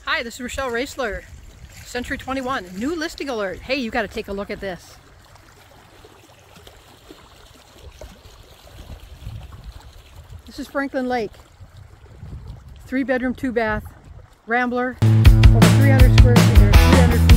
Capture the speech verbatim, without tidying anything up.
Hi, this is Rochelle Raisler, Century twenty-one, new listing alert. Hey, you got to take a look at this. This is Franklin Lake. Three bedroom, two bath, Rambler, over three hundred square feet, or three hundred feet.